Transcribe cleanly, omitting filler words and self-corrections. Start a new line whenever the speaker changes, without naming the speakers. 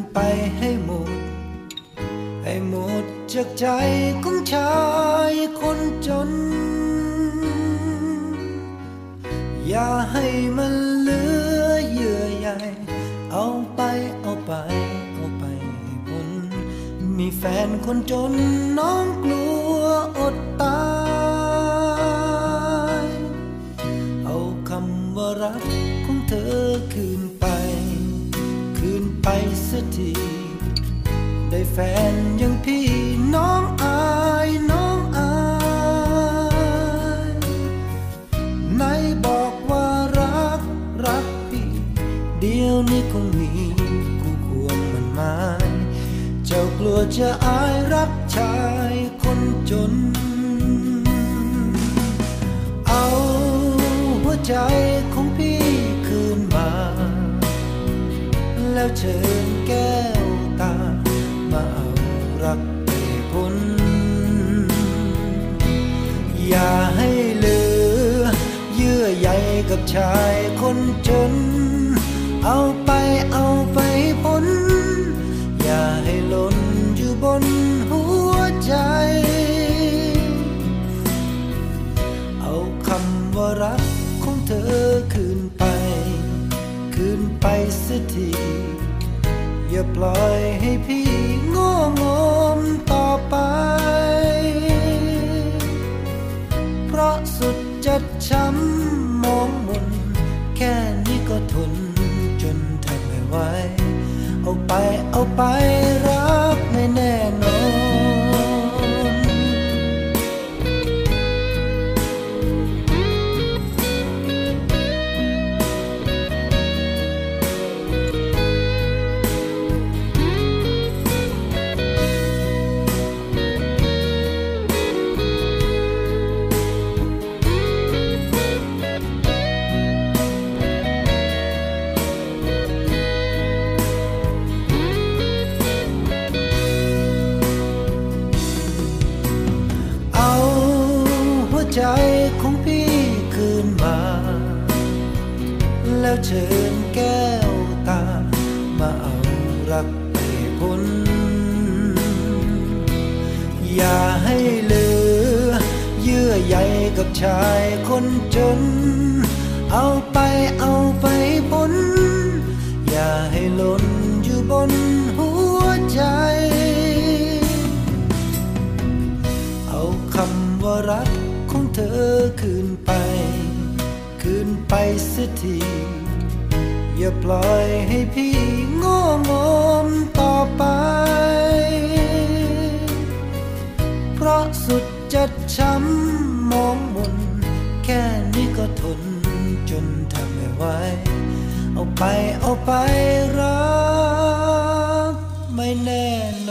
ไปให้หมดจากใจของชายคนจนอย่าให้มันเหลือเยื่อใยเอาไปให้พ้นมีแฟนคนจนน้องกลัวอดตายเอาคำว่ารักของเธอคืนไปเสียทีได้แฟนอย่างพี่น้องอายไหนบอกว่ารักพี่เดี๋ยวนี้คงมีคู่ควงมันหมายเจ้ากลัวจะอายรักชายคนจนเอาหัวใจของพี่คืนมาแล้วเชิญแก้วตามาเอารักไปพ้นอย่าให้เหลือเยื่อใยกับชายคนจนเอาไปพ้นอย่าให้หล่นอยู่บนหัวใจเอาคำว่ารักของเธอคืนไปเสียทีอย่าปล่อยให้พี่โง่งมต่อไปเพราะสุดจะช้ำมองมนแค่นี้ก็ทนจนแทบไม่ไหวเอาไปรักไม่แน่นอนใจของพี่คืนมาแล้วเชิญแก้วตามาเอารักไปพ้นอย่าให้เหลือเยื่อใยกับชายคนจนเอาไปพ้นอย่าให้หล่นอยู่บนหัวใจเอาคำว่ารักของเธอคืนไปเสียทีอย่าปล่อยให้พี่โง่งมต่อไปเพราะสุดจะช้ำมองมนแค่นี้ก็ทนจนทำไม่ไหวเอาไปรักไม่แน่